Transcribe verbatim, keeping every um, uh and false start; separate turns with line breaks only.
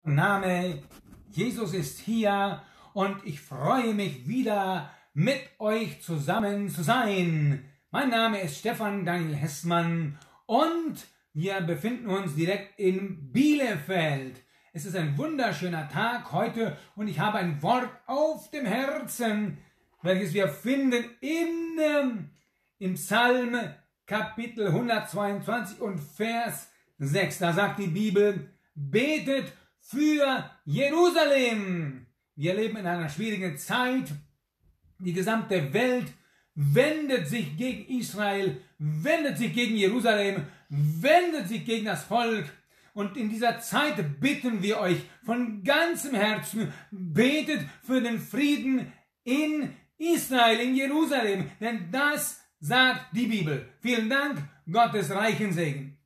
Name, Jesus ist hier und ich freue mich wieder mit euch zusammen zu sein. Mein Name ist Stefan Daniel Hessmann und wir befinden uns direkt in Bielefeld. Es ist ein wunderschöner Tag heute und ich habe ein Wort auf dem Herzen, welches wir finden in, ähm, im Psalm Kapitel hundertzweiundzwanzig und Vers sechs. Da sagt die Bibel: Betet für Jerusalem. Wir leben in einer schwierigen Zeit. Die gesamte Welt wendet sich gegen Israel, wendet sich gegen Jerusalem, wendet sich gegen das Volk. Und in dieser Zeit bitten wir euch von ganzem Herzen, betet für den Frieden in Israel, in Jerusalem. Denn das sagt die Bibel. Vielen Dank, Gottes reichen Segen.